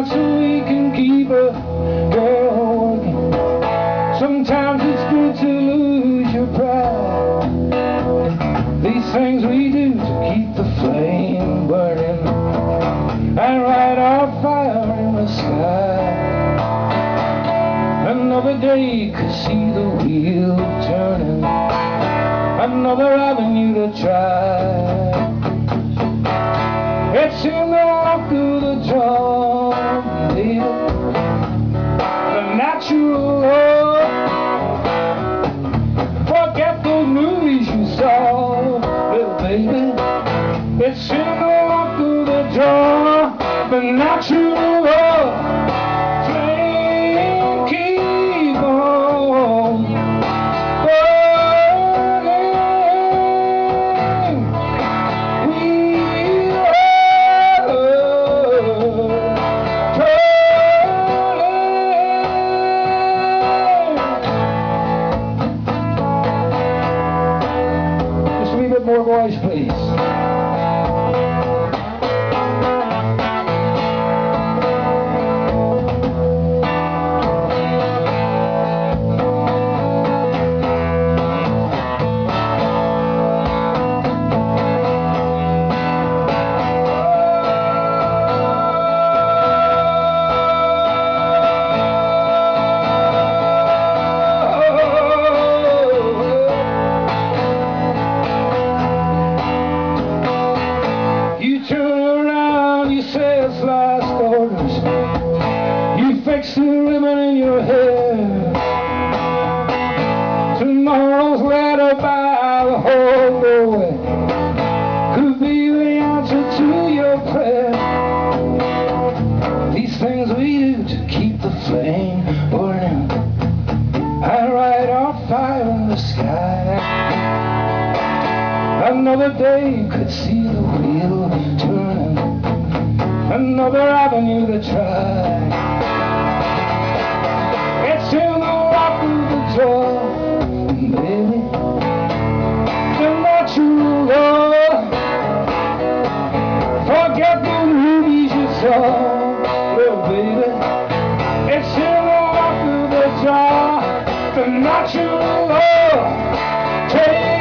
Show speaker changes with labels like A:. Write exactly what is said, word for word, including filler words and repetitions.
A: out so we can keep a girl working. Sometimes it's good to lose your pride. These things we do to keep the flame burning and light our fire in the sky. Another day could see the wheel turning, another avenue to try. It's in the walk of the drum, baby, the natural law. Forget those movies you saw, little baby. It's in the walk of the drum, the natural law. Flame keep on burning. We are turning. Just a wee bit more voice, please. Fix the ribbon in your hair. Tomorrow's letter by the whole boy could be the answer to your prayer. These things we do to keep the flame burning and light our fire in the sky. Another day could see the wheel turning, another avenue to try. It's in the walk of the drum, baby, the natural law. Forget the movies you saw, little baby. It's in the walk of the drum, the natural law. Take